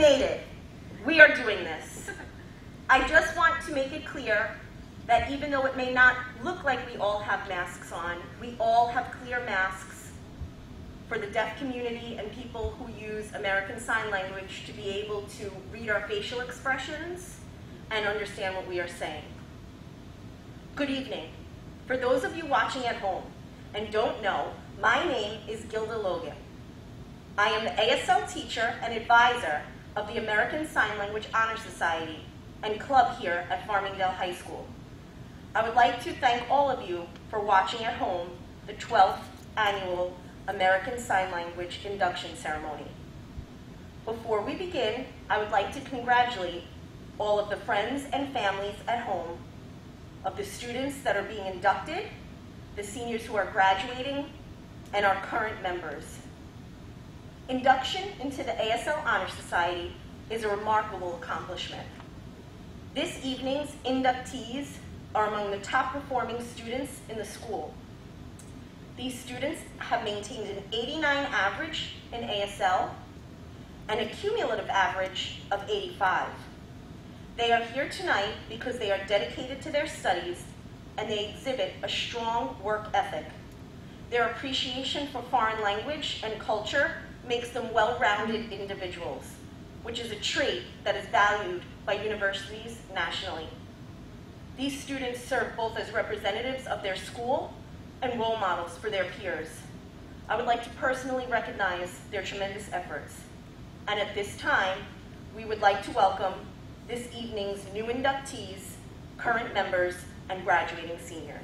made it. We are doing this. I just want to make it clear that even though it may not look like we all have masks on, we all have clear masks for the deaf community and people who use American Sign Language to be able to read our facial expressions and understand what we are saying. Good evening. For those of you watching at home and don't know, my name is Gilda Logan. I am the ASL teacher and advisor of the American Sign Language Honor Society and club here at Farmingdale High School. I would like to thank all of you for watching at home the 12th annual American Sign Language Induction Ceremony. Before we begin, I would like to congratulate all of the friends and families at home of the students that are being inducted, the seniors who are graduating, and our current members. Induction into the ASL Honor Society is a remarkable accomplishment. This evening's inductees are among the top performing students in the school. These students have maintained an 89 average in ASL and a cumulative average of 85. They are here tonight because they are dedicated to their studies and they exhibit a strong work ethic. Their appreciation for foreign language and culture makes them well-rounded individuals, which is a trait that is valued by universities nationally. These students serve both as representatives of their school and role models for their peers. I would like to personally recognize their tremendous efforts. And at this time, we would like to welcome this evening's new inductees, current members, and graduating seniors.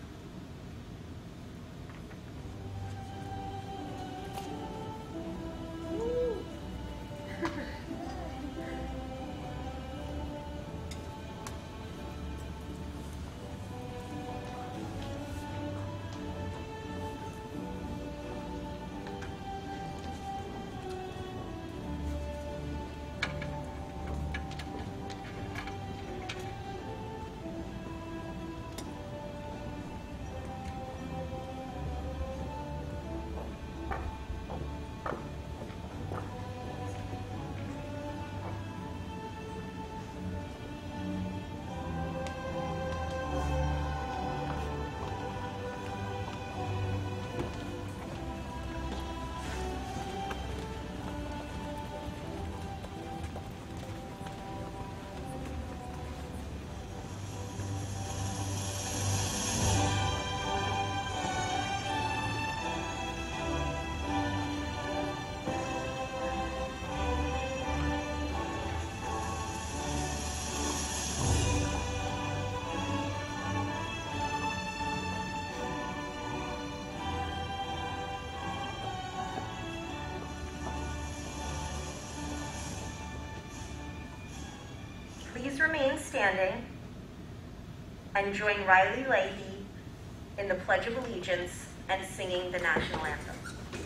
Please remain standing and join Riley Leahy in the Pledge of Allegiance and singing the national anthem.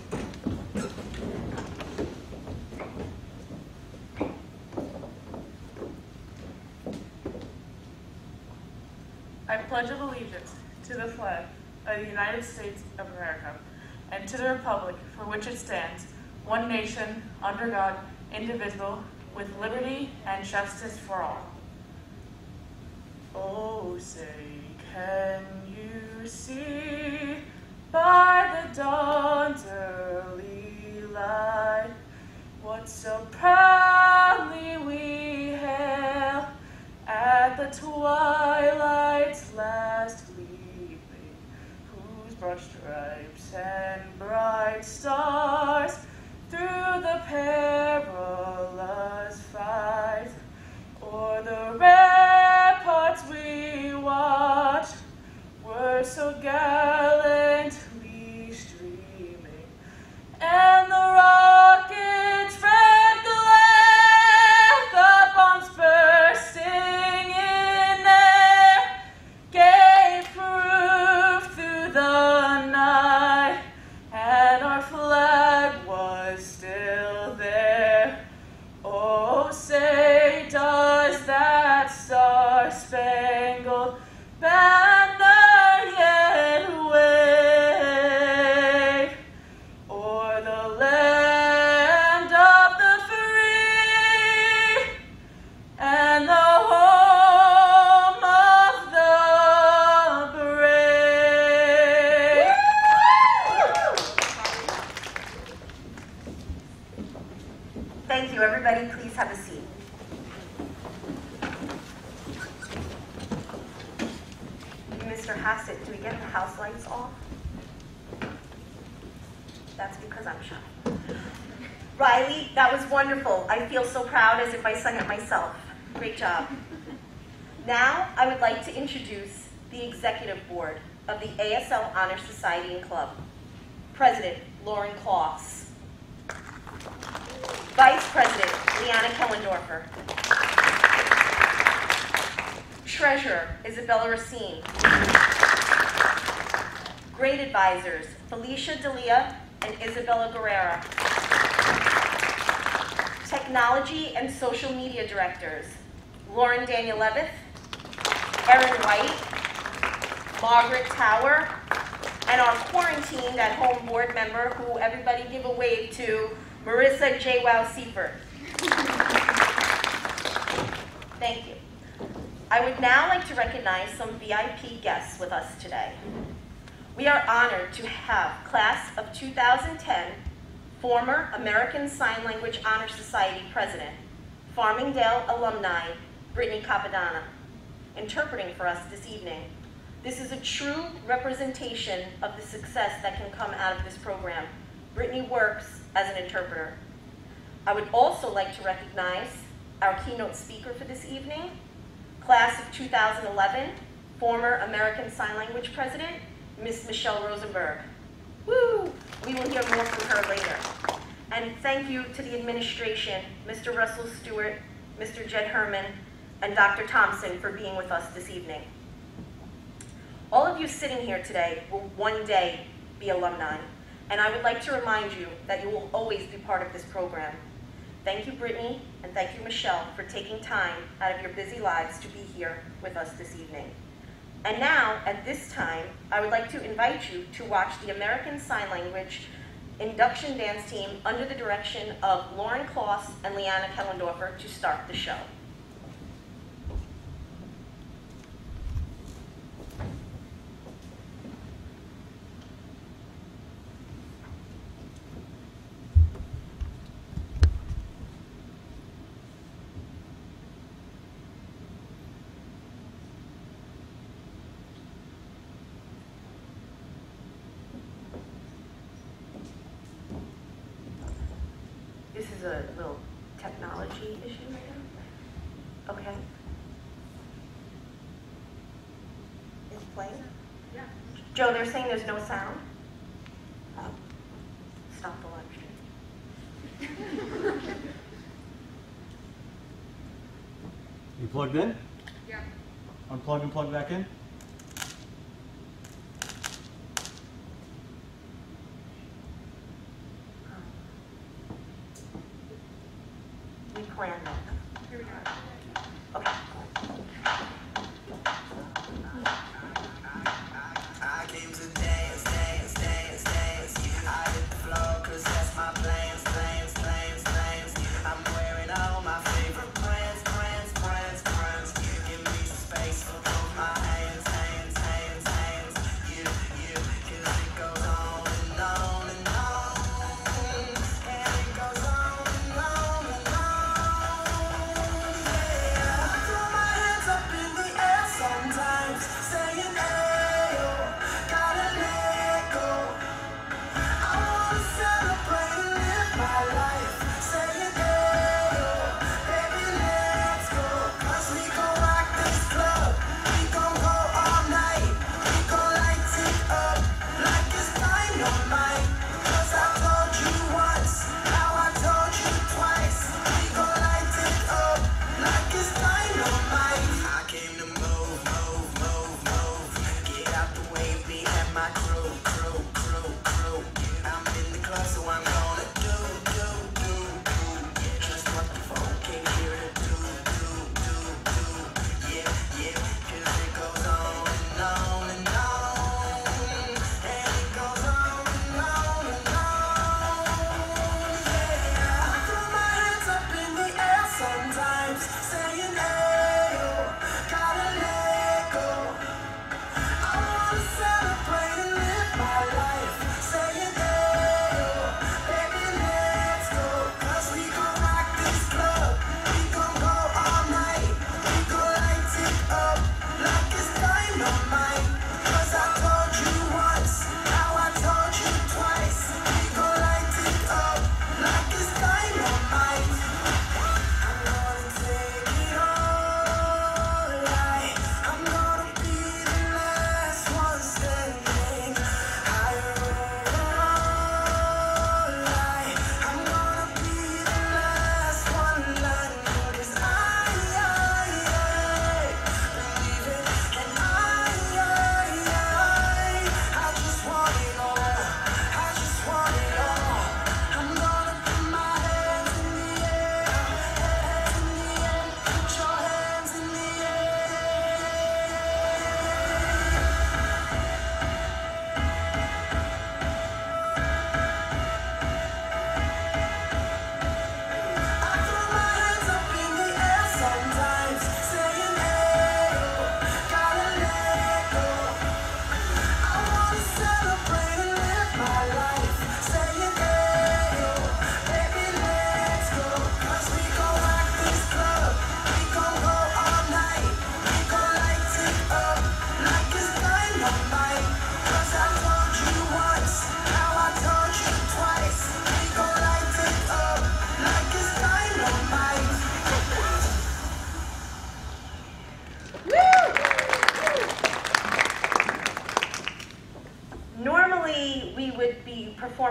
I pledge allegiance to the flag of the United States of America and to the republic for which it stands, one nation, under God, indivisible, with liberty and justice for all. Oh, say, can you see by the dawn's early light what so proudly we hail at the twilight's last gleaming, whose broad stripes and bright stars through the perilous fight o'er the ramparts we watched were so gallantly streaming, and the rockets' red glare, the bombs bursting in air, gave proof through the night, and our flag Thank you. Everybody, please have a seat. Mr. Hassett, do we get the house lights off? That's because I'm shy. Riley, that was wonderful. I feel so proud as if I sung it myself. Great job. Now, I would like to introduce the Executive Board of the ASL Honor Society and Club. President, Lauren Kloss. Vice President, Leanna Kellendorfer. Treasurer, Isabella Racine. Grade Advisors, Felicia D'Elia and Isabella Guerrera. Technology and Social Media Directors, Lauren Danielevith, Erin White, Margaret Tower, and our quarantined at home board member, who everybody give a wave to, Marissa J. Wow Seifert. Thank you. I would now like to recognize some VIP guests with us today. We are honored to have Class of 2010 former American Sign Language Honor Society President, Farmingdale alumni, Brittany Capadonna, interpreting for us this evening. This is a true representation of the success that can come out of this program. Brittany works as an interpreter. I would also like to recognize our keynote speaker for this evening, Class of 2011, former American Sign Language President, Miss Michelle Rosenberg. Woo! We will hear more from her later. And thank you to the administration, Mr. Russell Stewart, Mr. Jed Herman, and Dr. Thompson for being with us this evening. All of you sitting here today will one day be alumni, and I would like to remind you that you will always be part of this program. Thank you, Brittany, and thank you, Michelle, for taking time out of your busy lives to be here with us this evening. And now, at this time, I would like to invite you to watch the American Sign Language Induction Dance Team under the direction of Lauren Kloss and Leanna Kellendorfer to start the show. This is a little technology issue right now. Okay. Is it playing? Yeah. Joe, they're saying there's no sound. Stop the live stream. You plugged in? Yeah. Unplug and plug back in? We planned that. Here we go. Okay. I came to dance, dance, dance, dance. I hit the floor 'cause that's my plans, plans, plans, plans. I'm wearing all my favorite brands, brands, brands, brands. Give me some space for both my hands, hands, hands, hands. You, 'cause it goes on and on and on. And it goes on and on and on. Yeah, I throw my hands up in the air sometimes, saying, gotta let go. I wanna celebrate a little.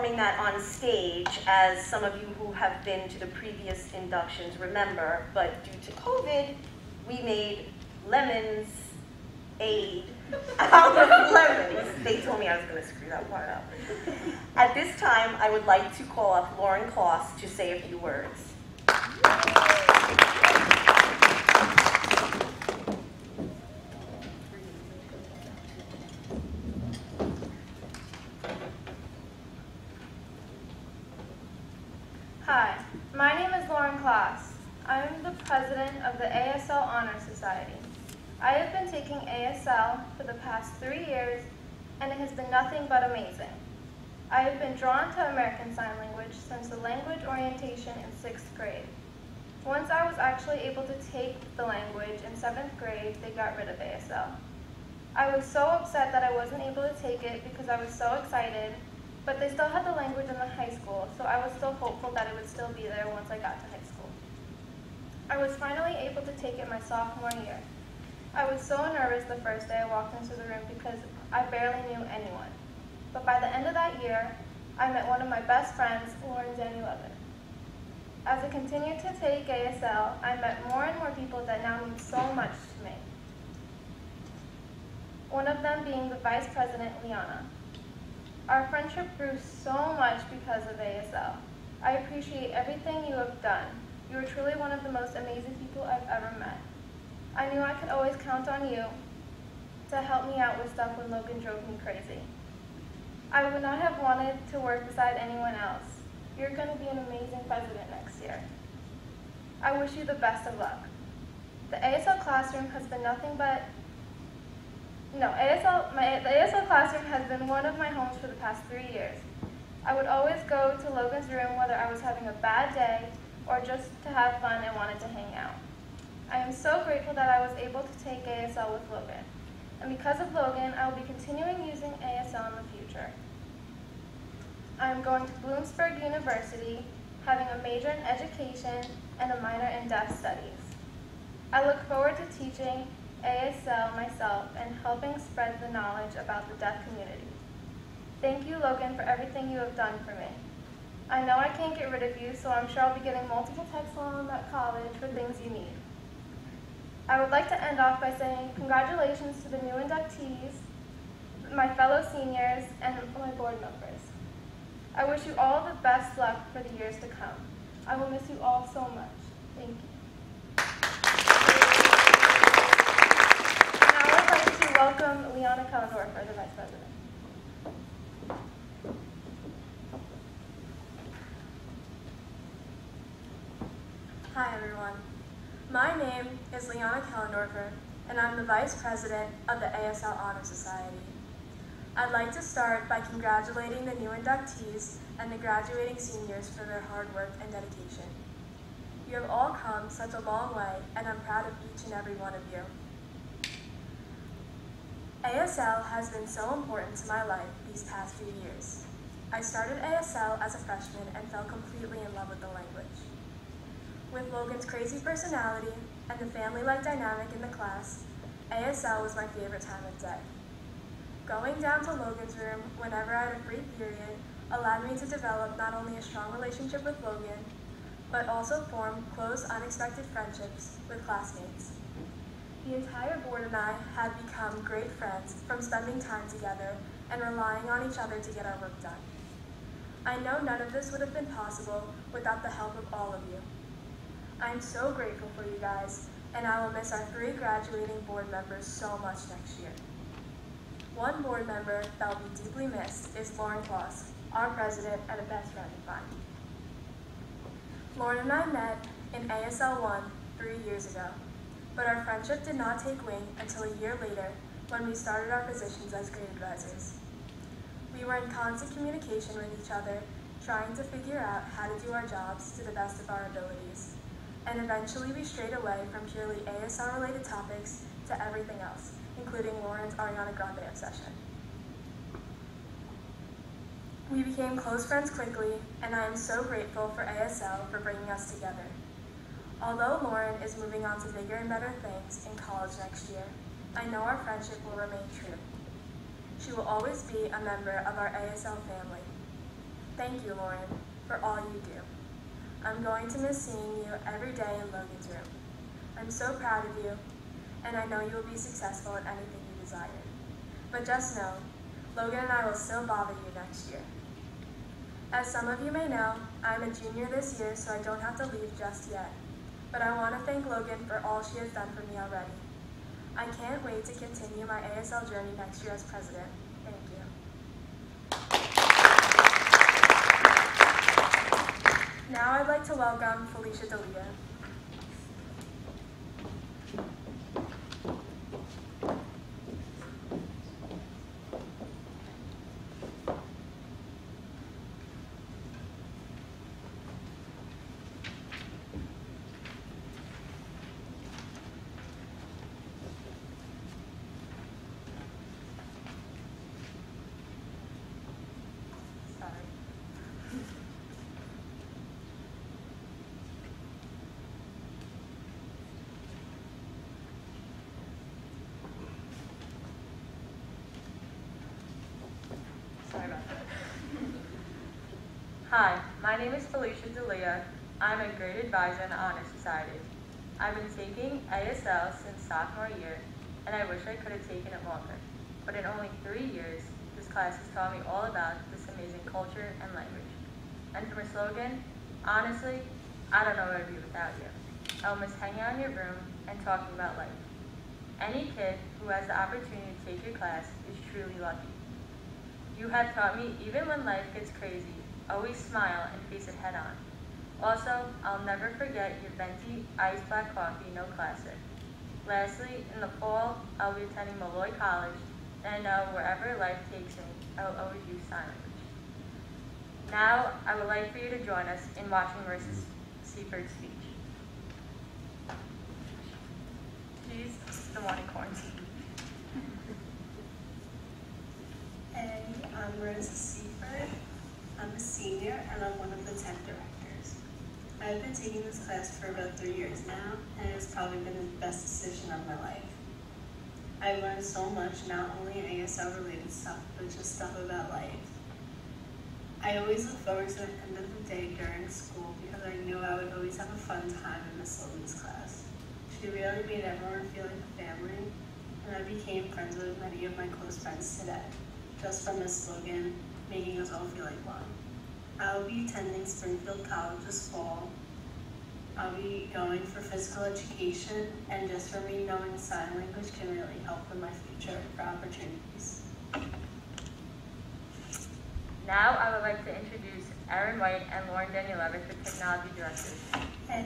performing that on stage, as some of you who have been to the previous inductions remember, but due to COVID, we made lemons aid out of lemons. They told me I was going to screw that part up. At this time, I would like to call up Lauren Kloss to say a few words. Hi, my name is Lauren Kloss. I am the president of the ASL Honor Society. I have been taking ASL for the past 3 years, and it has been nothing but amazing. I have been drawn to American Sign Language since the language orientation in 6th grade. Once I was actually able to take the language in 7th grade, they got rid of ASL. I was so upset that I wasn't able to take it because I was so excited, but they still had the language in the high school, so I was still hopeful that it would still be there once I got to high school. I was finally able to take it my sophomore year. I was so nervous the first day I walked into the room because I barely knew anyone. But by the end of that year, I met one of my best friends, Lauren Danielevin. As I continued to take ASL, I met more and more people that now mean so much to me. One of them being the Vice President, Liana. Our friendship grew so much because of ASL. I appreciate everything you have done. You are truly one of the most amazing people I've ever met. I knew I could always count on you to help me out with stuff when Logan drove me crazy. I would not have wanted to work beside anyone else. You're going to be an amazing president next year. I wish you the best of luck. The ASL classroom has been nothing but the ASL classroom has been one of my homes for the past 3 years. I would always go to Logan's room whether I was having a bad day or just to have fun and wanted to hang out. I am so grateful that I was able to take ASL with Logan. And because of Logan, I will be continuing using ASL in the future. I am going to Bloomsburg University, having a major in education and a minor in deaf studies. I look forward to teaching ASL myself and helping spread the knowledge about the deaf community. Thank you, Logan, for everything you have done for me. I know I can't get rid of you, so I'm sure I'll be getting multiple texts while I'm at college for things you need. I would like to end off by saying congratulations to the new inductees, my fellow seniors, and my board members. I wish you all the best luck for the years to come. I will miss you all so much. Thank you. Now I would like to welcome Liana Kellendorfer, the Vice President. Hi everyone. My name is Liana Kellendorfer, and I'm the Vice President of the ASL Honor Society. I'd like to start by congratulating the new inductees and the graduating seniors for their hard work and dedication. You have all come such a long way, and I'm proud of each and every one of you. ASL has been so important to my life these past few years. I started ASL as a freshman and fell completely in love with the language. With Logan's crazy personality and the family-like dynamic in the class, ASL was my favorite time of day. Going down to Logan's room whenever I had a free period allowed me to develop not only a strong relationship with Logan, but also form close, unexpected friendships with classmates. The entire board and I had become great friends from spending time together and relying on each other to get our work done. I know none of this would have been possible without the help of all of you. I am so grateful for you guys, and I will miss our 3 graduating board members so much next year. One board member that will be deeply missed is Lauren Kloss, our president and a best friend of mine. Lauren and I met in ASL 1 3 years ago, but our friendship did not take wing until a year later when we started our positions as grade advisors. We were in constant communication with each other, trying to figure out how to do our jobs to the best of our abilities. And eventually we strayed away from purely ASL-related topics to everything else, including Lauren's Ariana Grande obsession. We became close friends quickly, and I am so grateful for ASL for bringing us together. Although Lauren is moving on to bigger and better things in college next year, I know our friendship will remain true. She will always be a member of our ASL family. Thank you, Lauren, for all you do. I'm going to miss seeing you every day in Logan's room. I'm so proud of you, and I know you will be successful in anything you desire. But just know, Logan and I will still bother you next year. As some of you may know, I'm a junior this year, so I don't have to leave just yet. But I want to thank Logan for all she has done for me already. I can't wait to continue my ASL journey next year as president. Thank you. Now I'd like to welcome Felicia D'Elia. Hi, my name is Felicia D'Elia. I'm a grade advisor in the Honor Society. I've been taking ASL since sophomore year, and I wish I could have taken it longer. But in only 3 years, this class has taught me all about this amazing culture and language. And for my slogan, honestly, I don't know where I'd be without you. I'll miss hanging out in your room and talking about life. Any kid who has the opportunity to take your class is truly lucky. You have taught me, even when life gets crazy, always smile and face it head on. Also, I'll never forget your venti iced black coffee, no classic. Lastly, in the fall, I'll be attending Malloy College, and I know wherever life takes me, I will always use sign language. Now, I would like for you to join us in watching Marissa's Seaford speech. She's the one in quarantine. Hey, I'm Marissa Seaford. I'm a senior and I'm one of the 10 directors. I've been taking this class for about 3 years now, and it's probably been the best decision of my life. I've learned so much, not only ASL related stuff, but just stuff about life. I always look forward to the end of the day during school because I knew I would always have a fun time in Miss Logan's class. She really made everyone feel like a family, and I became friends with many of my close friends today, just from Miss Logan, making us all feel like one. I'll be attending Springfield College this fall. I'll be going for physical education, and just for me, knowing sign language can really help in my future for opportunities. Now I would like to introduce Erin White and Lauren Danielevich, the technology directors. Hey.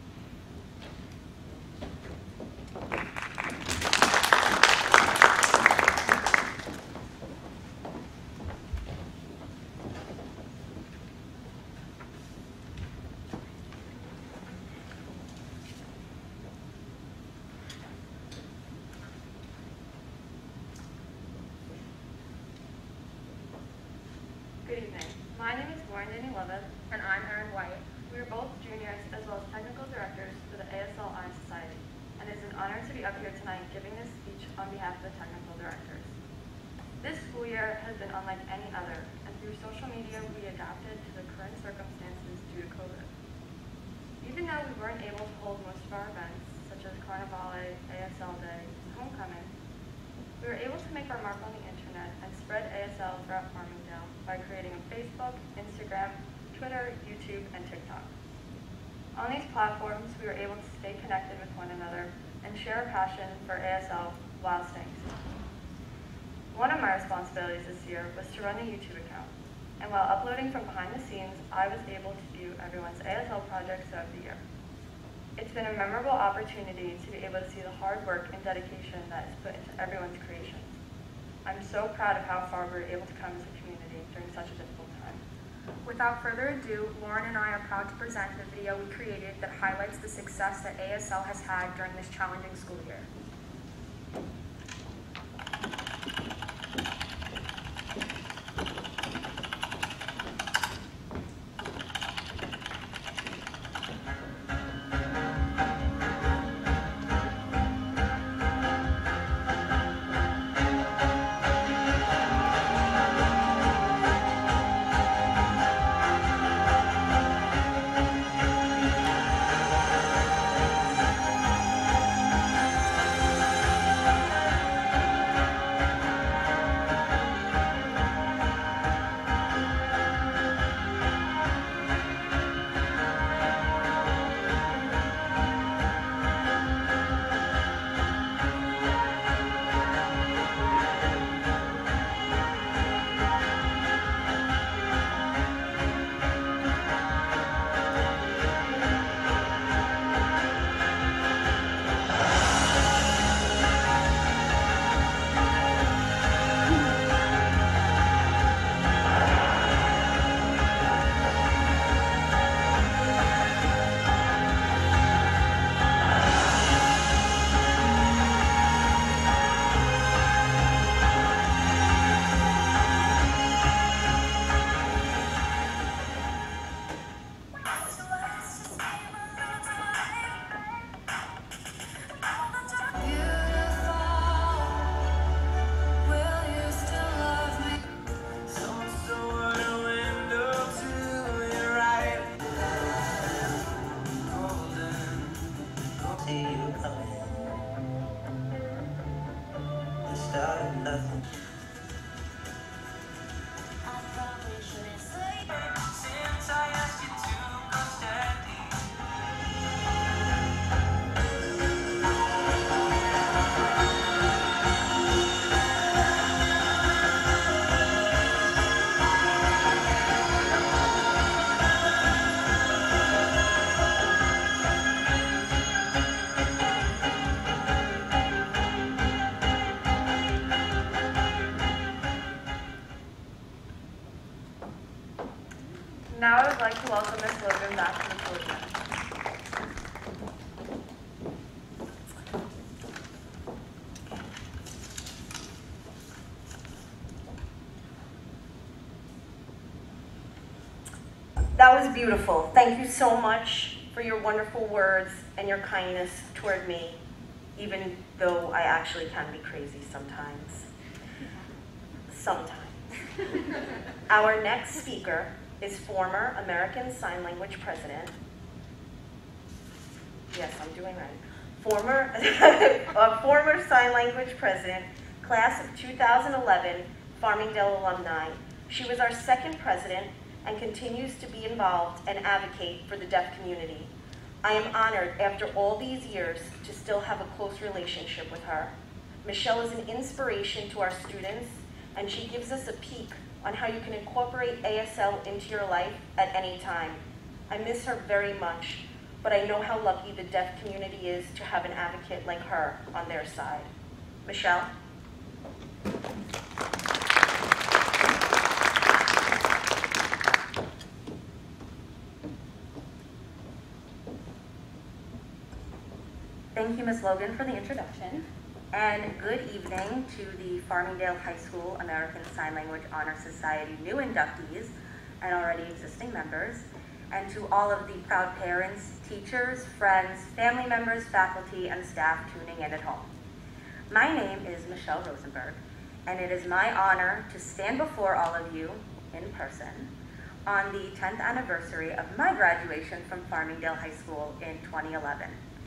Good evening. My name is Lauren Danielevich, and I'm Erin White. We are both juniors as well as technical directors for the ASL Honor Society, and it is an honor to be up here tonight giving this speech on behalf of the technical directors. This school year has been unlike any other, and through social media we adapted to the current circumstances due to COVID. Even though we weren't able to hold most of our events, such as Carnivale, ASL Day, and Homecoming, we were able to make our mark on the internet and spread ASL throughout Farmingdale by creating a Facebook, Instagram, Twitter, YouTube, and TikTok. On these platforms, we were able to stay connected with one another and share a passion for ASL while staying safe. One of my responsibilities this year was to run a YouTube account, and while uploading from behind the scenes, I was able to view everyone's ASL projects throughout the year. It's been a memorable opportunity to be able to see the hard work and dedication that is put into everyone's creations. I'm so proud of how far we were able to come as a community during such a difficult time. Without further ado, Lauren and I are proud to present the video we created that highlights the success that ASL has had during this challenging school year. would like to welcome Ms. Logan back to the podium. That was beautiful. Thank you so much for your wonderful words and your kindness toward me, even though I actually can be crazy sometimes. Sometimes. Our next speaker is former American Sign Language President. Yes, I'm doing right. Former Sign Language President, class of 2011, Farmingdale alumni. She was our second president and continues to be involved and advocate for the deaf community. I am honored after all these years to still have a close relationship with her. Michelle is an inspiration to our students, and she gives us a peek on how you can incorporate ASL into your life at any time. I miss her very much, but I know how lucky the deaf community is to have an advocate like her on their side. Michelle? Thank you, Ms. Logan, for the introduction. And good evening to the Farmingdale High School American Sign Language Honor Society new inductees and already existing members, and to all of the proud parents, teachers, friends, family members, faculty, and staff tuning in at home. My name is Michelle Rosenberg, and it is my honor to stand before all of you in person on the 10th anniversary of my graduation from Farmingdale High School in 2011.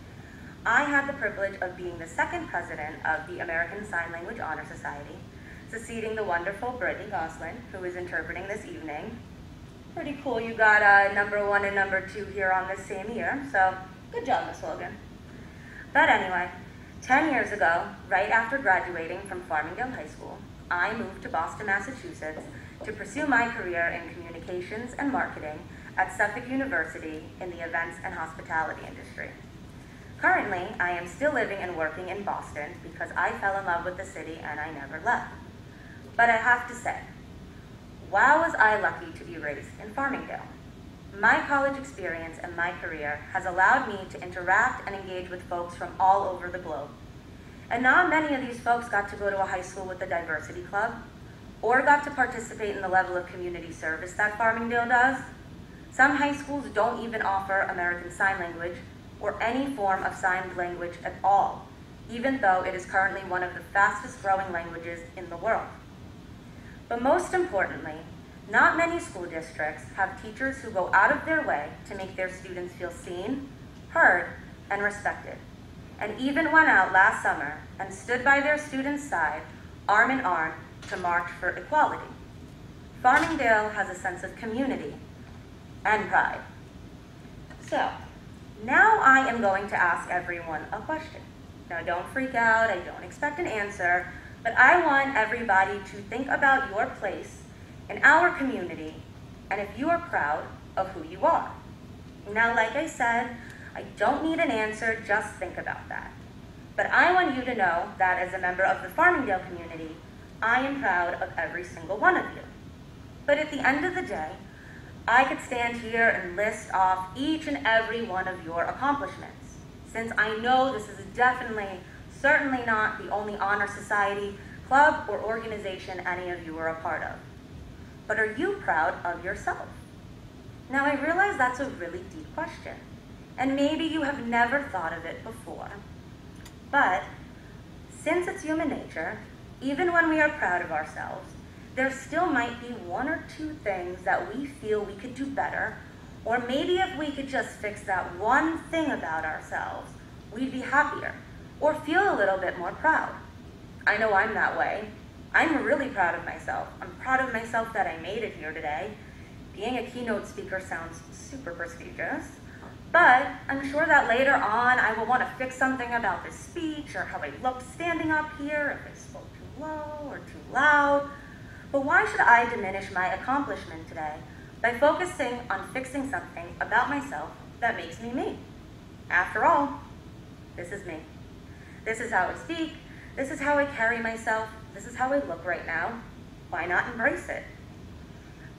I had the privilege of being the second president of the American Sign Language Honor Society, succeeding the wonderful Brittany Goslin, who is interpreting this evening. Pretty cool you got number 1 and number 2 here on this same year, so good job, Miss Logan. But anyway, 10 years ago, right after graduating from Farmingdale High School, I moved to Boston, Massachusetts to pursue my career in communications and marketing at Suffolk University in the events and hospitality industry. Currently, I am still living and working in Boston because I fell in love with the city and I never left. But I have to say, wow, was I lucky to be raised in Farmingdale. My college experience and my career has allowed me to interact and engage with folks from all over the globe. And not many of these folks got to go to a high school with a diversity club or got to participate in the level of community service that Farmingdale does. Some high schools don't even offer American Sign Language or any form of signed language at all, even though it is currently one of the fastest growing languages in the world. But most importantly, not many school districts have teachers who go out of their way to make their students feel seen, heard, and respected, and even went out last summer and stood by their students' side, arm in arm, to march for equality. Farmingdale has a sense of community and pride. So, now I am going to ask everyone a question. Now don't freak out, I don't expect an answer, but I want everybody to think about your place in our community and if you are proud of who you are. Now, like I said, I don't need an answer, just think about that. But I want you to know that as a member of the Farmingdale community, I am proud of every single one of you. But at the end of the day, I could stand here and list off each and every one of your accomplishments, since I know this is certainly not the only honor society, club, or organization any of you are a part of. But are you proud of yourself? Now, I realize that's a really deep question, and maybe you have never thought of it before. But since it's human nature, even when we are proud of ourselves, there still might be 1 or 2 things that we feel we could do better, or maybe if we could just fix that one thing about ourselves, we'd be happier, or feel a little bit more proud. I know I'm that way. I'm really proud of myself. I'm proud of myself that I made it here today. Being a keynote speaker sounds super prestigious, but I'm sure that later on I will want to fix something about this speech or how I looked standing up here, if I spoke too low or too loud. But why should I diminish my accomplishment today by focusing on fixing something about myself that makes me me? After all, this is me. This is how I speak. This is how I carry myself. This is how I look right now. Why not embrace it?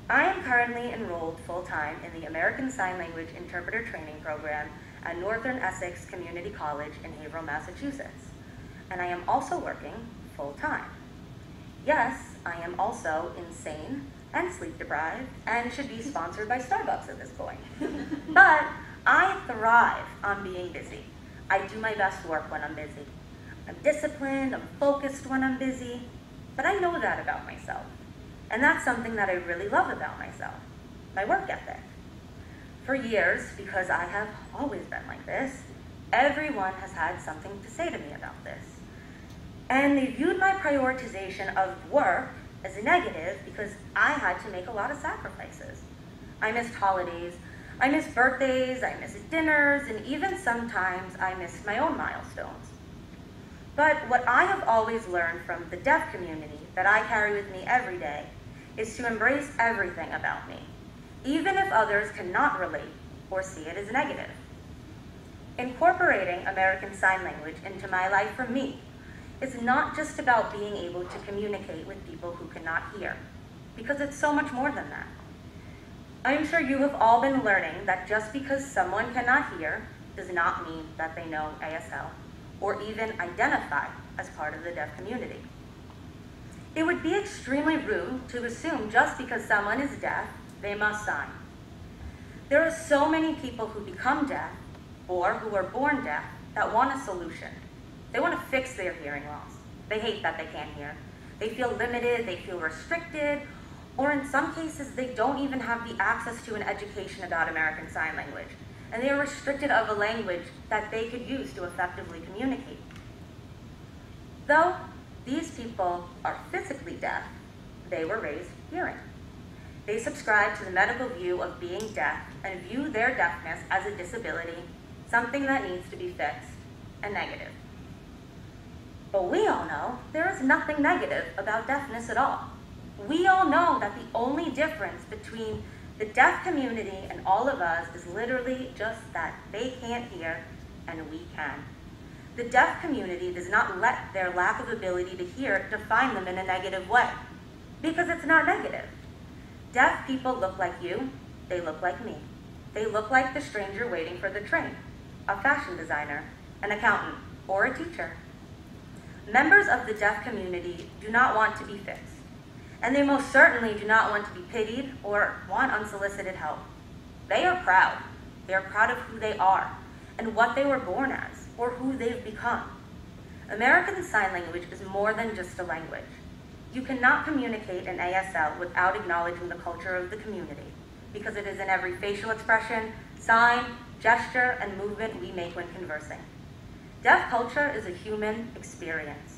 I am currently enrolled full-time in the American Sign Language Interpreter Training Program at Northern Essex Community College in Haverhill, Massachusetts, and I am also working full-time. Yes, I am also insane and sleep-deprived and should be sponsored by Starbucks at this point. But I thrive on being busy. I do my best work when I'm busy. I'm disciplined, I'm focused when I'm busy, but I know that about myself. And that's something that I really love about myself, my work ethic. For years, because I have always been like this, everyone has had something to say to me about this. And they viewed my prioritization of work as a negative because I had to make a lot of sacrifices. I missed holidays, I missed birthdays, I missed dinners, and even sometimes I missed my own milestones. But what I have always learned from the deaf community that I carry with me every day is to embrace everything about me, even if others cannot relate or see it as negative. Incorporating American Sign Language into my life for me is not just about being able to communicate with people who cannot hear, because it's so much more than that. I am sure you have all been learning that just because someone cannot hear does not mean that they know ASL or even identify as part of the deaf community. It would be extremely rude to assume just because someone is deaf, they must sign. There are so many people who become deaf or who are born deaf that want a solution. They want to fix their hearing loss. They hate that they can't hear. They feel limited, they feel restricted, or in some cases, they don't even have the access to an education about American Sign Language, and they are restricted of a language that they could use to effectively communicate. Though these people are physically deaf, they were raised hearing. They subscribe to the medical view of being deaf and view their deafness as a disability, something that needs to be fixed, and negative. But we all know there is nothing negative about deafness at all. We all know that the only difference between the deaf community and all of us is literally just that they can't hear and we can. The deaf community does not let their lack of ability to hear define them in a negative way, because it's not negative. Deaf people look like you, they look like me. They look like the stranger waiting for the train, a fashion designer, an accountant, or a teacher. Members of the deaf community do not want to be fixed, and they most certainly do not want to be pitied or want unsolicited help. They are proud. They are proud of who they are and what they were born as or who they've become. American Sign Language is more than just a language. You cannot communicate in ASL without acknowledging the culture of the community, because it is in every facial expression, sign, gesture, and movement we make when conversing. Deaf culture is a human experience.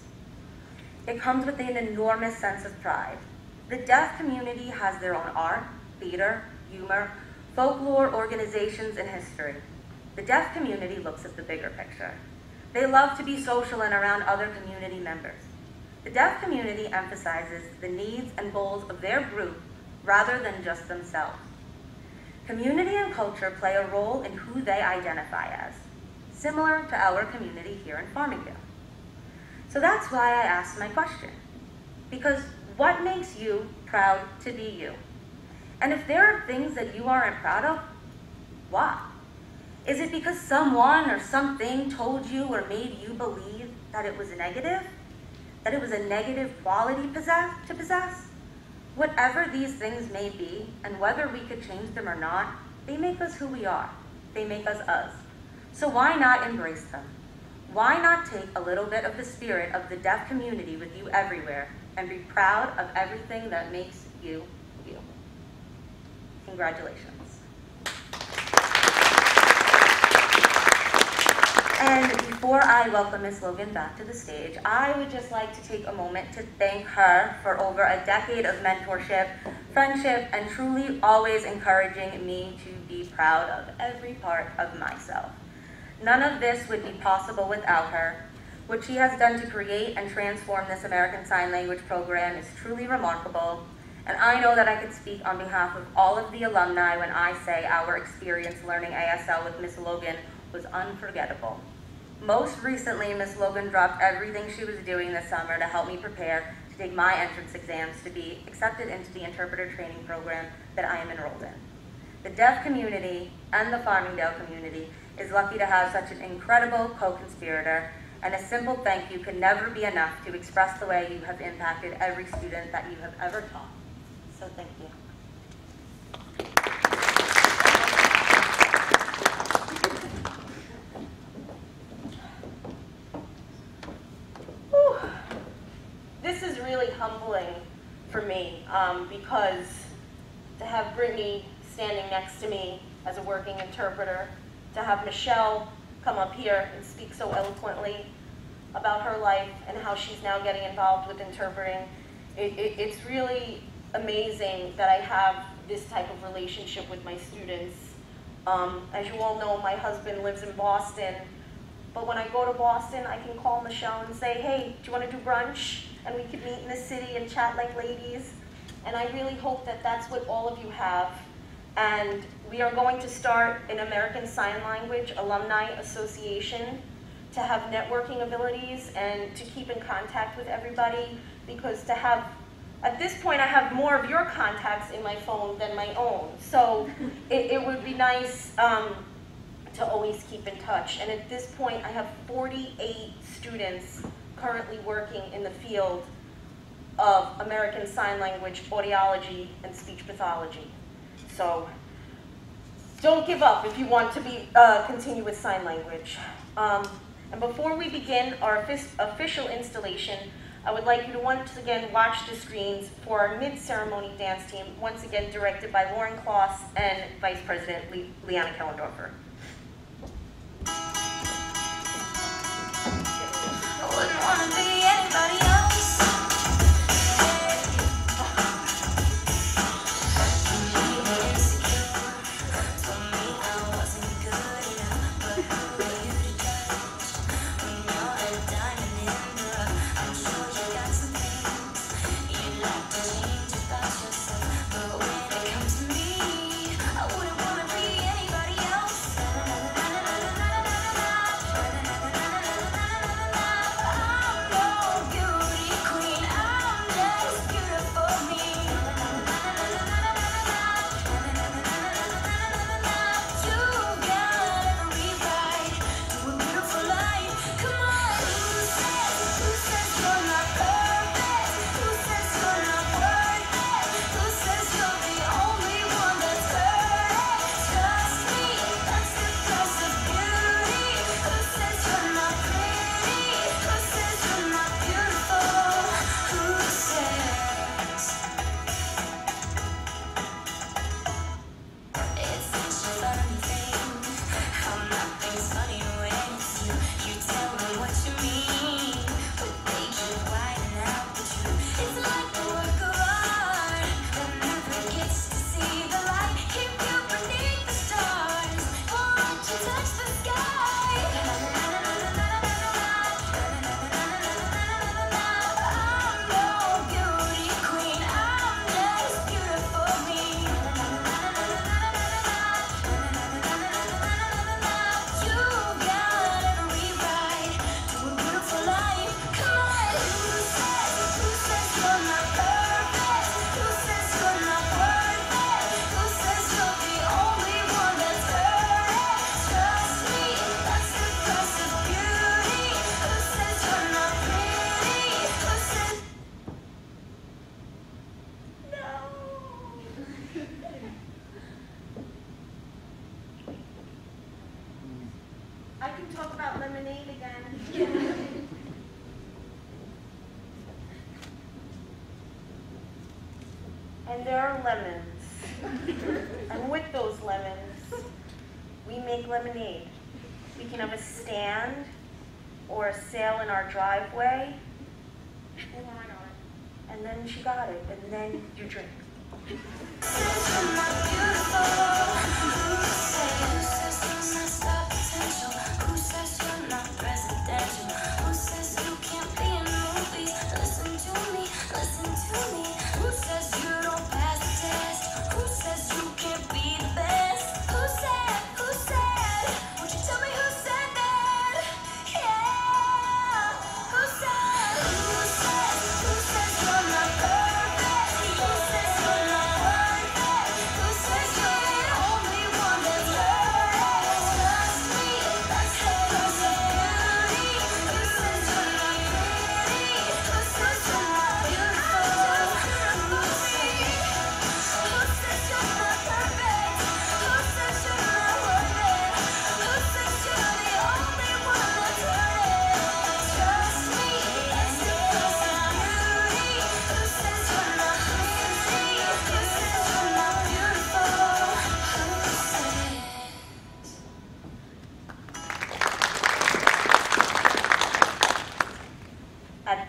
It comes with an enormous sense of pride. The deaf community has their own art, theater, humor, folklore, organizations, and history. The deaf community looks at the bigger picture. They love to be social and around other community members. The deaf community emphasizes the needs and goals of their group rather than just themselves. Community and culture play a role in who they identify as, similar to our community here in Farmingdale. So that's why I asked my question. Because what makes you proud to be you? And if there are things that you aren't proud of, why? Is it because someone or something told you or made you believe that it was negative? That it was a negative quality to possess? Whatever these things may be, and whether we could change them or not, they make us who we are. They make us us. So why not embrace them? Why not take a little bit of the spirit of the deaf community with you everywhere and be proud of everything that makes you, you? Congratulations. And before I welcome Ms. Logan back to the stage, I would just like to take a moment to thank her for over a decade of mentorship, friendship, and truly always encouraging me to be proud of every part of myself. None of this would be possible without her. What she has done to create and transform this American Sign Language program is truly remarkable, and I know that I could speak on behalf of all of the alumni when I say our experience learning ASL with Ms. Logan was unforgettable. Most recently, Ms. Logan dropped everything she was doing this summer to help me prepare to take my entrance exams to be accepted into the interpreter training program that I am enrolled in. The deaf community and the Farmingdale community is lucky to have such an incredible co-conspirator, and a simple thank you could never be enough to express the way you have impacted every student that you have ever taught. So thank you. Whew. This is really humbling for me because to have Brittany standing next to me as a working interpreter, to have Michelle come up here and speak so eloquently about her life and how she's now getting involved with interpreting. It's really amazing that I have this type of relationship with my students. As you all know, my husband lives in Boston, but when I go to Boston, I can call Michelle and say, hey, do you want to do brunch? And we could meet in the city and chat like ladies. And I really hope that that's what all of you have. And we are going to start an American Sign Language Alumni Association to have networking abilities and to keep in contact with everybody, because to have, at this point I have more of your contacts in my phone than my own. So it would be nice to always keep in touch. And at this point I have 48 students currently working in the field of American Sign Language, audiology, and speech pathology. So don't give up if you want to be continue with sign language. And before we begin our official installation, I would like you to once again watch the screens for our mid-ceremony dance team, once again directed by Lauren Kloss and Vice President Leanna Kellendorfer. I wouldn't want to be anybody else. I can talk about lemonade again. And there are lemons. And with those lemons, we make lemonade. We can have a stand or a sail in our driveway. And then she got it, and then you drink. Who said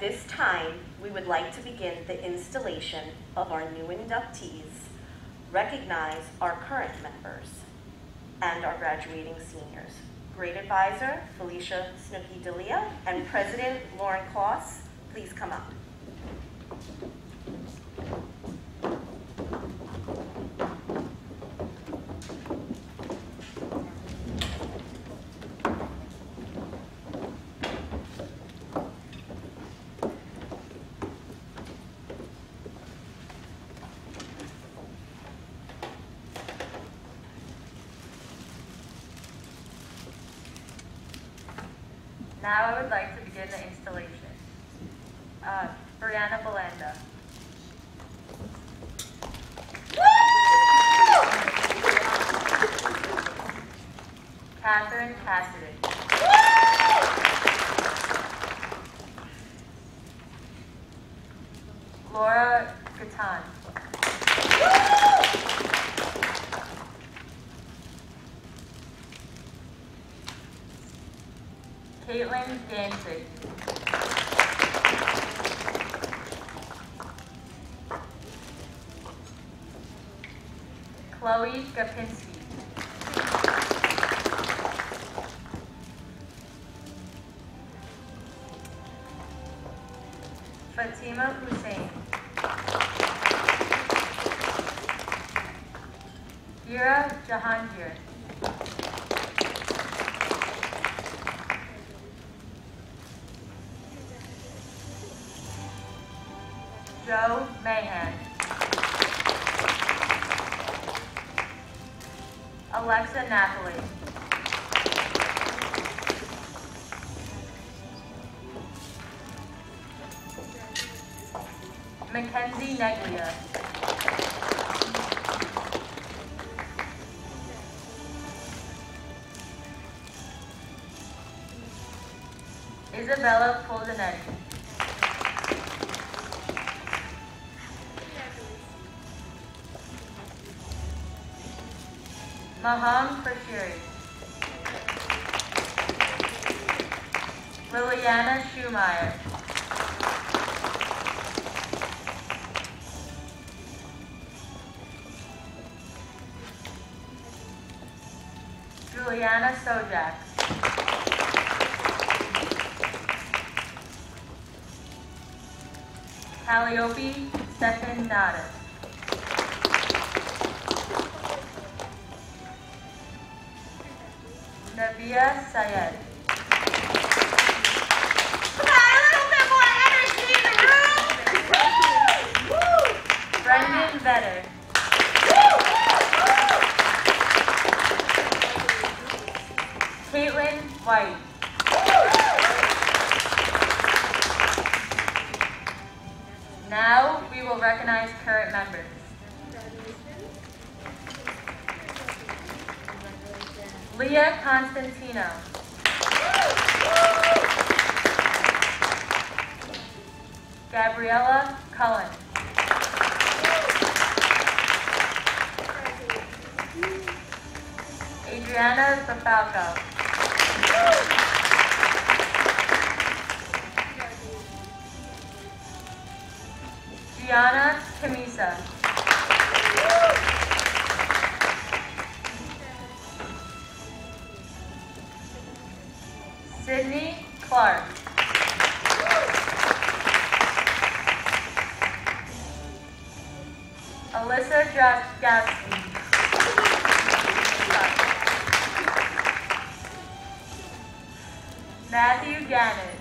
this time, we would like to begin the installation of our new inductees, recognize our current members, and our graduating seniors. Grade Advisor Felicia Snooki D'Elia and President Lauren Kloss, please come up. Now I would like to begin the installation. Brianna Belanda. Catherine Cassidy. Laura Gatan. Caitlin Danzig. Chloe Gapinski. Fatima Hussein. Ira Jahangir. Joe Mahan. Alexa Napoli. Mackenzie Neglia. Isabella Poldanetti. Maham Prashiri. Liliana Schumeyer. Juliana Sojak. Calliope Stefan Nadas. Navia Syed. Brendan Vetter. Caitlin White. Now we will recognize current members. Leah Constantino. Gabriella Cullen. Adriana Zafalco. Gianna Camisa. Sydney Clark. Alyssa Jaskowski. Matthew Gannett.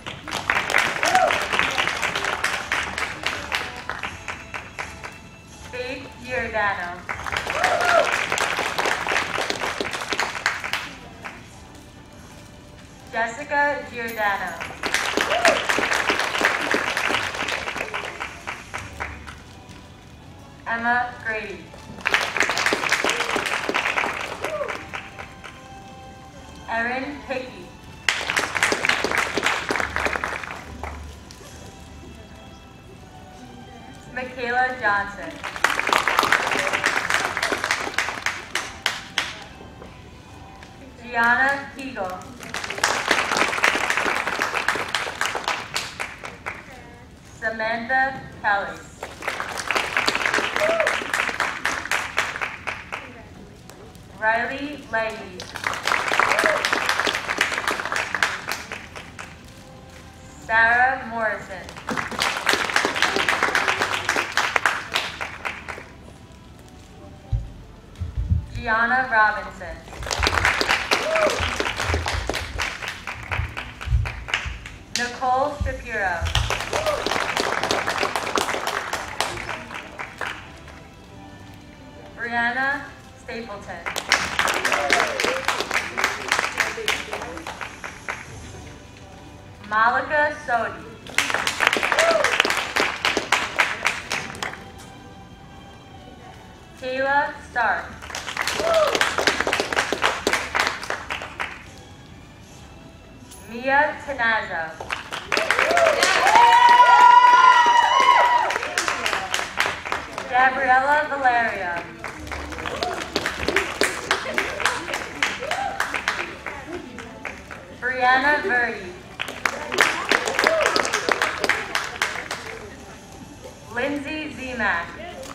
Faith Giordano. Jessica Giordano. Emma Grady. Erin Hickey. Michaela Johnson. Gianna Kegel. Samantha Kelly. Riley Leahy. Sarah Morrison. Gianna Robinson. Nicole Shapiro. Brianna Stapleton. Malika Sodi. Kayla Stark. Mia Tenazzo. Gabriella Valeria. Brianna Verdi. Lindsay Zemak.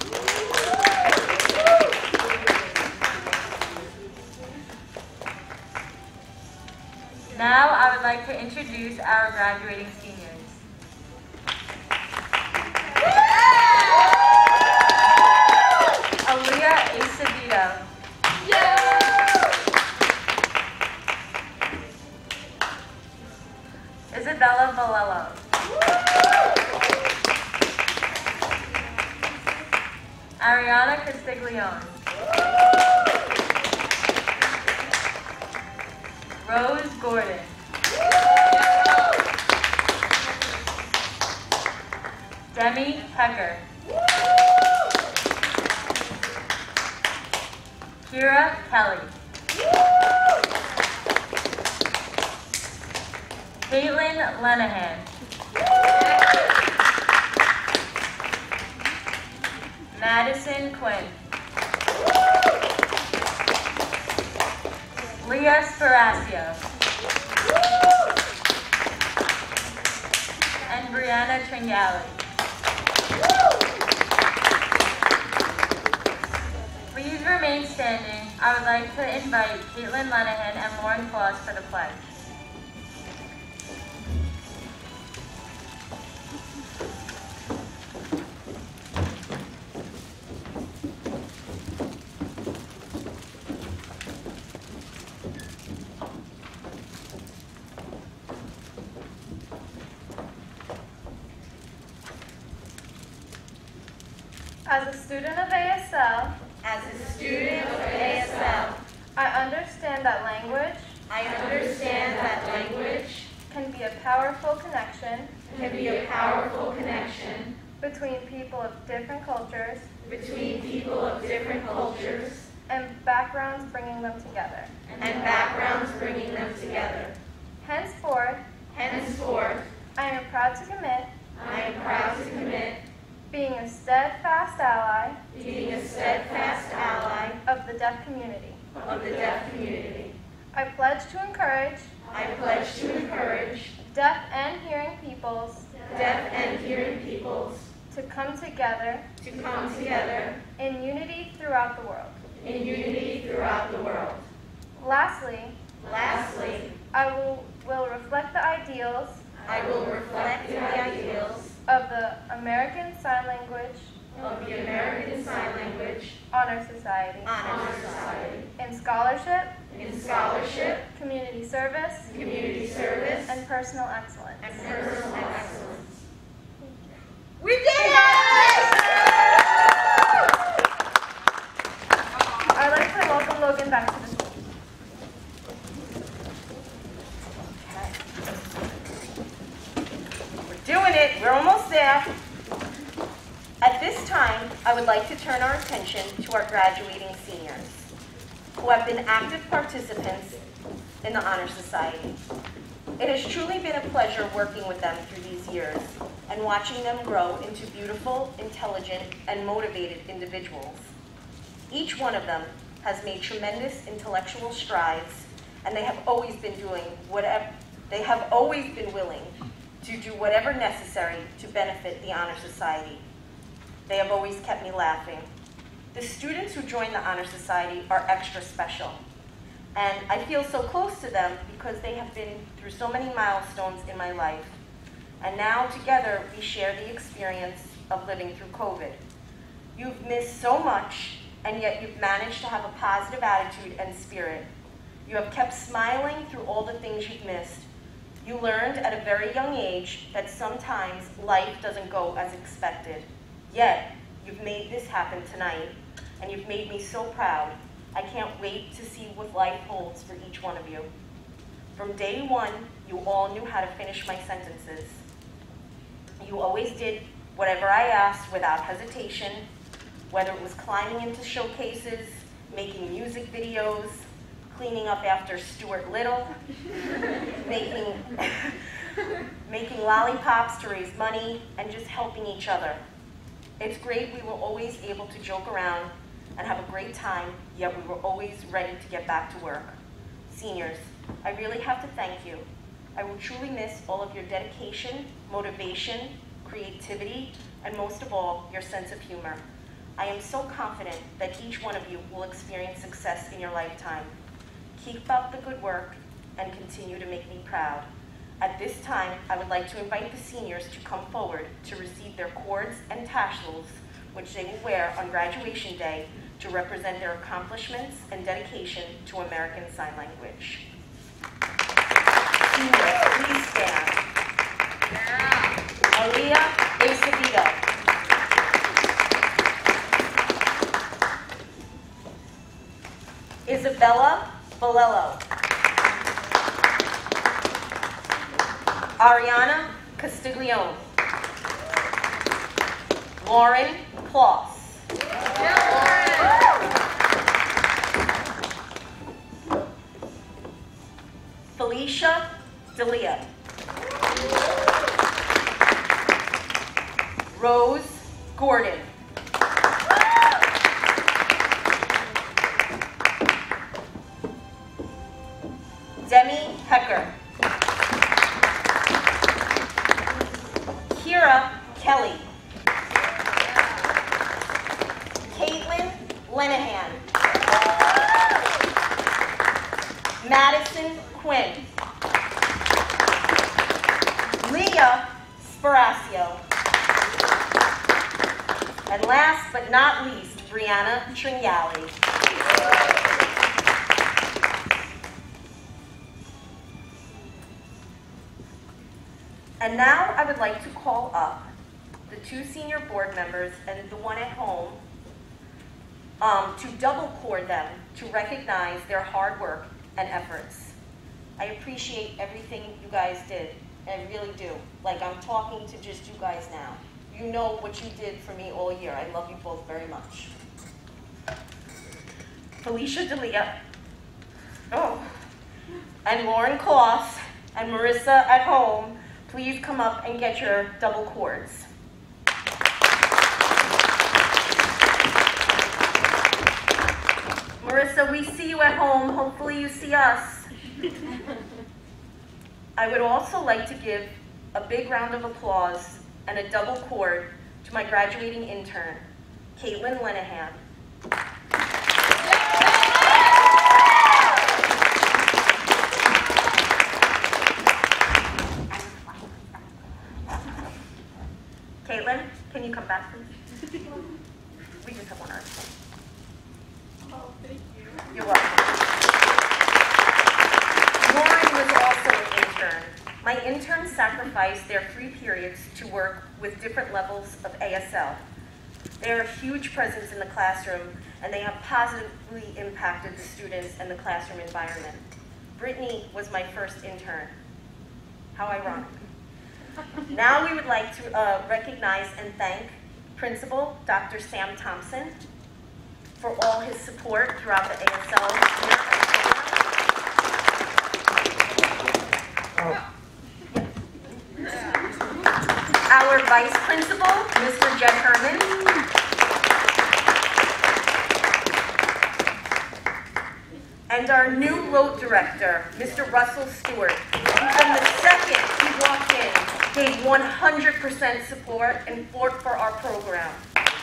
Now I would like to introduce our graduating seniors. Aaliyah Acevedo. Isabella Valello. Ariana Castiglione. Rose Gordon. Demi Hecker. Kira Kelly. Caitlin Lenahan. Madison Quinn. Leah Sparacio. And Brianna Tringali. Please remain standing. I would like to invite Caitlin Lenahan and Lauren Claus for the pledge. As a student of ASL, I understand that language can be a powerful connection between people of different cultures and backgrounds bringing them together. Henceforth, I am proud to commit being a steadfast ally of the deaf community. I pledge to encourage deaf and hearing peoples to come together in unity throughout the world. Lastly, I will reflect the ideals of the American Sign Language Honor Society in scholarship, community service, and personal excellence. We did it! I'd like to welcome Logan back to the school. Doing it. We're almost there. At this time, I would like to turn our attention to our graduating seniors, who have been active participants in the Honor Society. It has truly been a pleasure working with them through these years and watching them grow into beautiful, intelligent, and motivated individuals. Each one of them has made tremendous intellectual strides, and they have always been willing to do whatever necessary to benefit the Honor Society. They have always kept me laughing. The students who join the Honor Society are extra special. And I feel so close to them because they have been through so many milestones in my life. And now together we share the experience of living through COVID. You've missed so much, and yet you've managed to have a positive attitude and spirit. You have kept smiling through all the things you've missed. You learned at a very young age that sometimes life doesn't go as expected. Yet, you've made this happen tonight, and you've made me so proud. I can't wait to see what life holds for each one of you. From day one, you all knew how to finish my sentences. You always did whatever I asked without hesitation, whether it was climbing into showcases, making music videos, cleaning up after Stuart Little, making lollipops to raise money, and just helping each other. It's great we were always able to joke around and have a great time, yet we were always ready to get back to work. Seniors, I really have to thank you. I will truly miss all of your dedication, motivation, creativity, and most of all, your sense of humor. I am so confident that each one of you will experience success in your lifetime. Keep up the good work and continue to make me proud. At this time, I would like to invite the seniors to come forward to receive their cords and tassels, which they will wear on graduation day to represent their accomplishments and dedication to American Sign Language. Seniors, please stand. Aaliyah Acevedo. Isabella Bolello. Ariana Castiglione. Lauren Kloss. Felicia D'Elia. Rose Gordon. Demi Hecker. Kira Kelly. Caitlin Lenahan. Madison Quinn. Leah Sparacio. And last but not least, Brianna Trignali. And now I would like to call up the 2 senior board members and the one at home to double cord them to recognize their hard work and efforts. I appreciate everything you guys did. I really do. Like, I'm talking to just you guys now. You know what you did for me all year. I love you both very much. Felicia D'Elia, and Lauren Kloss, and Marissa at home, please come up and get your double cords. Marissa, we see you at home. Hopefully you see us. I would also like to give a big round of applause and a double cord to my graduating intern, Caitlin Lenahan. Caitlin, can you come back, please? We just have one article. Oh, thank you. You're welcome. Lauren was also an intern. My interns sacrificed their free periods to work with different levels of ASL. They are a huge presence in the classroom, and they have positively impacted the students and the classroom environment. Brittany was my first intern. How ironic. Now we would like to recognize and thank Principal Dr. Sam Thompson for all his support throughout the ASL year. Our Vice Principal, Mr. Jed Herman. And our new road director, Mr. Russell Stewart, who from the second he walked in, gave 100% support and fought for our program.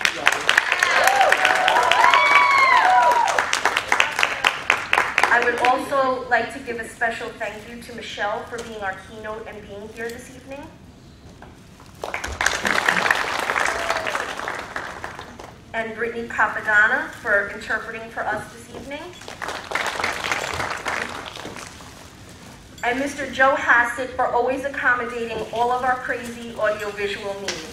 I would also like to give a special thank you to Michelle for being our keynote and being here this evening. And Brittany Capadana for interpreting for us this evening. And Mr. Joe Hassett for always accommodating all of our crazy audiovisual needs.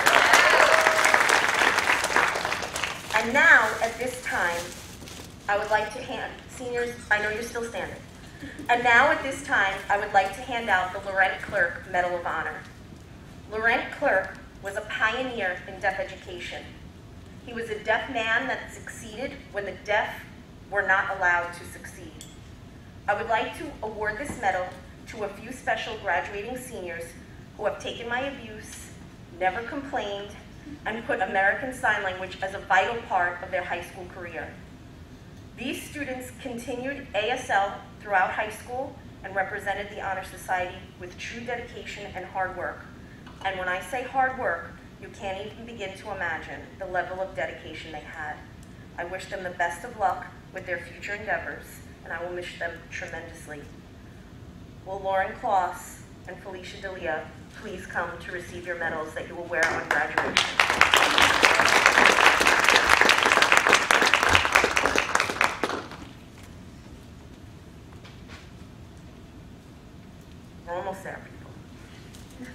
And now, at this time, I would like to hand, seniors, I know you're still standing. And now at this time, I would like to hand out the Laurent Clerk Medal of Honor. Laurent Clerk was a pioneer in deaf education. He was a deaf man that succeeded when the deaf were not allowed to succeed. I would like to award this medal to a few special graduating seniors who have taken my abuse, never complained, and put American Sign Language as a vital part of their high school career. These students continued ASL throughout high school and represented the Honor Society with true dedication and hard work. And when I say hard work, you can't even begin to imagine the level of dedication they had. I wish them the best of luck with their future endeavors, and I will miss them tremendously. Will Lauren Kloss and Felicia D'Elia please come to receive your medals that you will wear on graduation? We're almost there, people.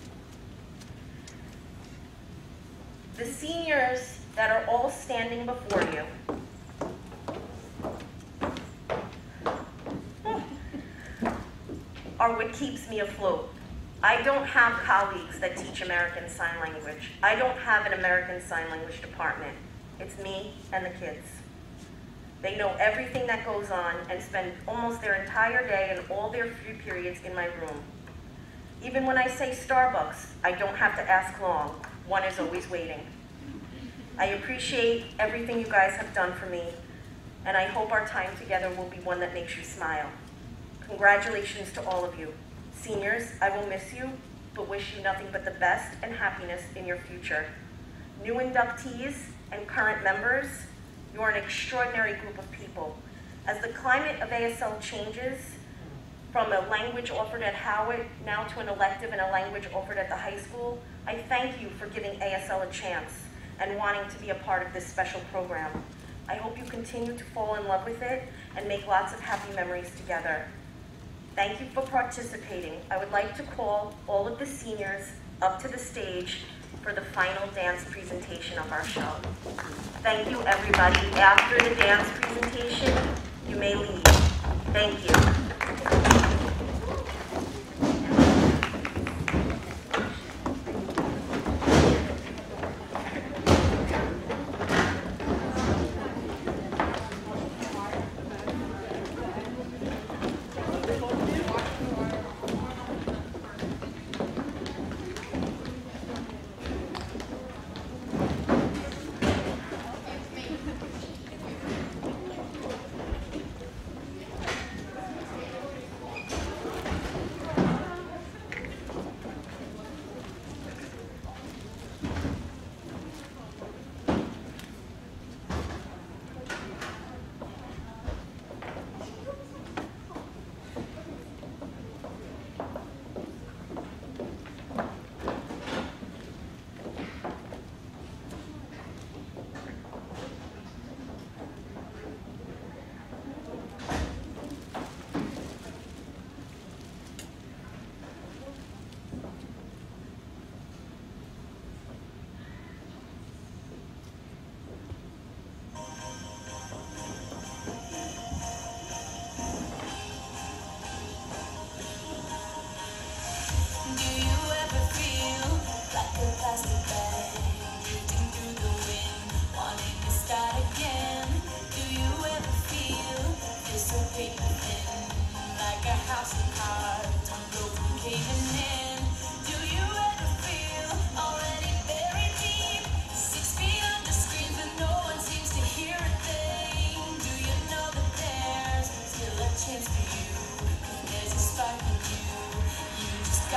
The seniors that are all standing before you are what keeps me afloat. I don't have colleagues that teach American Sign Language. I don't have an American Sign Language department. It's me and the kids. They know everything that goes on and spend almost their entire day and all their free periods in my room. Even when I say Starbucks, I don't have to ask long. One is always waiting. I appreciate everything you guys have done for me, and I hope our time together will be one that makes you smile. Congratulations to all of you. Seniors, I will miss you, but wish you nothing but the best and happiness in your future. New inductees and current members, you are an extraordinary group of people. As the climate of ASL changes from a language offered at Howard now to an elective and a language offered at the high school, I thank you for giving ASL a chance and wanting to be a part of this special program. I hope you continue to fall in love with it and make lots of happy memories together. Thank you for participating. I would like to call all of the seniors up to the stage for the final dance presentation of our show. Thank you, everybody. After the dance presentation, you may leave. Thank you.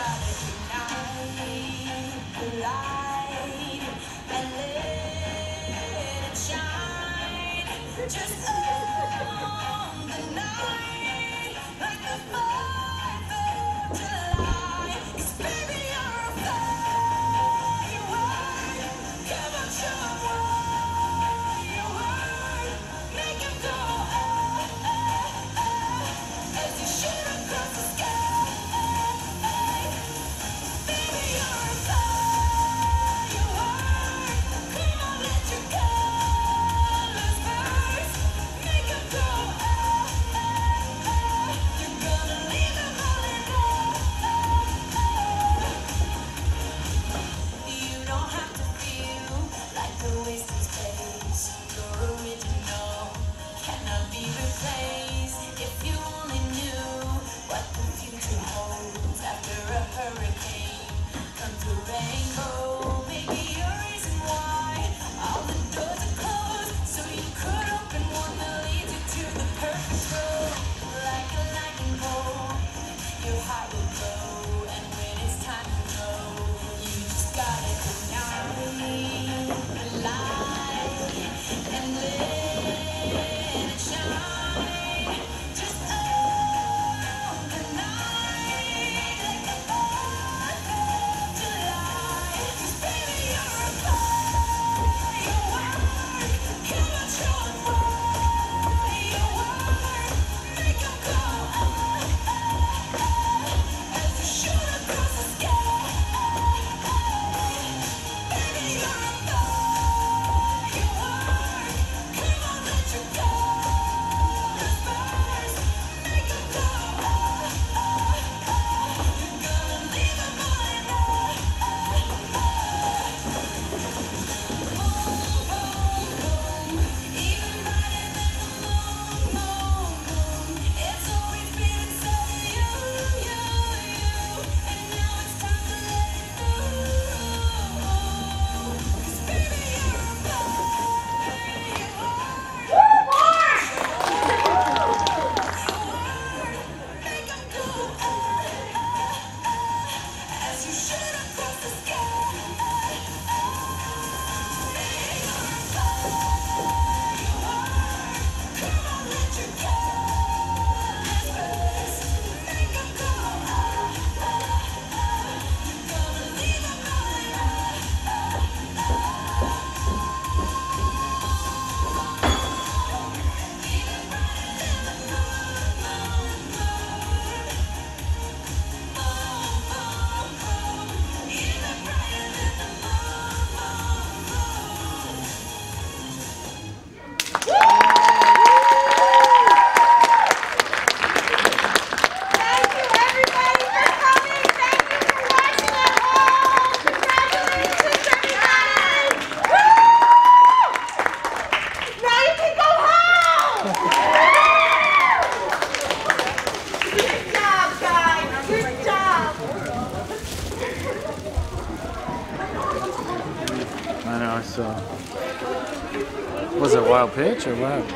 Was it a wild pitch or what?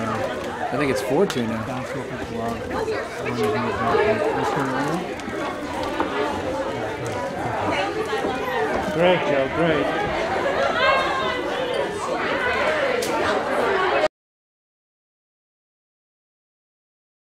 I think it's 4-2 now. Great, Joe, great.